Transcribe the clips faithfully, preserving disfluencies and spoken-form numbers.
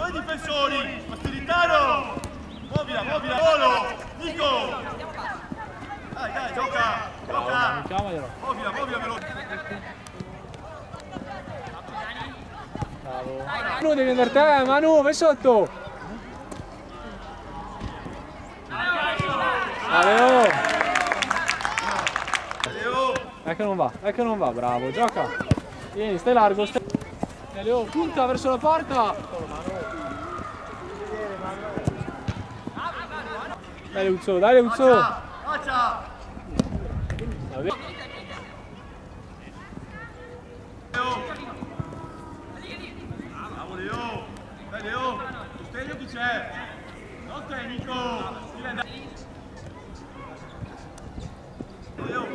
due difensori, Bastiritano, muovila, muovila, volo, Nico, dai, dai, gioca, gioca, muovila, muovila, veloce. Bravo. Manu, devi andare te, Manu, vai sotto. Leo. Ecco non va, ecco non va, bravo, gioca. Vieni, stai largo, stai... Leo, punta verso la porta. Dai Leuzzo, dai Leuzzo. Faccia! Bravo Leo! Dai Leo! Sostegno chi c'è? Non te Nico! Leo!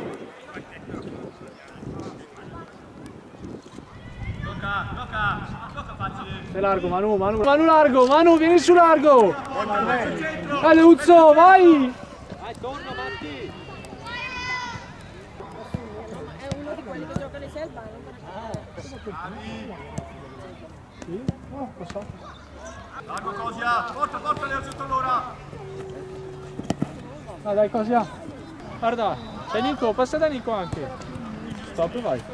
Gioca, gioca! Gioca facile! Stai largo, Manu, Manu, Manu largo, Manu, vieni su largo! Dai Leuzzo, vai! Vai, torna, Matti! È uno di quelli che giocano in selva, non Sì? No, lo so. Largo Cosia! Porta, porta Leo sotto l'ora! Ah dai Cosia! Guarda, c'è Nico, passa da Nico anche! Stop e vai!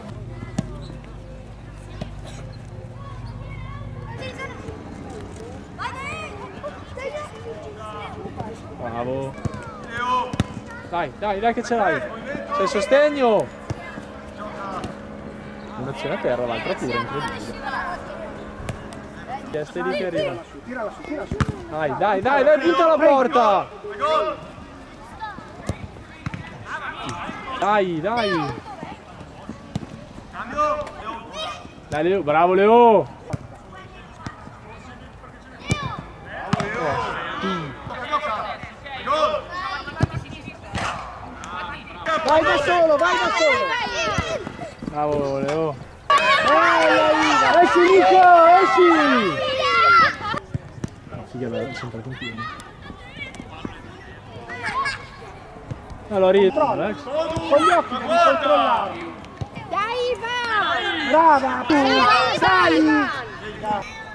Bravo! Leo! Dai, dai, dai che ce l'hai! C'è il sostegno! Un'azione a terra, l'altra pure, incredibile! Testa lì che arriva! Dai, dai, dai, dai, punta alla porta! Dai, dai! Dai Leo, bravo Leo! Vai da solo, vai da solo! Bravo Leo! Vai, esci Nico, esci! No, figa, è sempre con piedi. Allora rientra, eh. Con gli occhi devi controllare! Dai, va! Brava! Tu! Sali!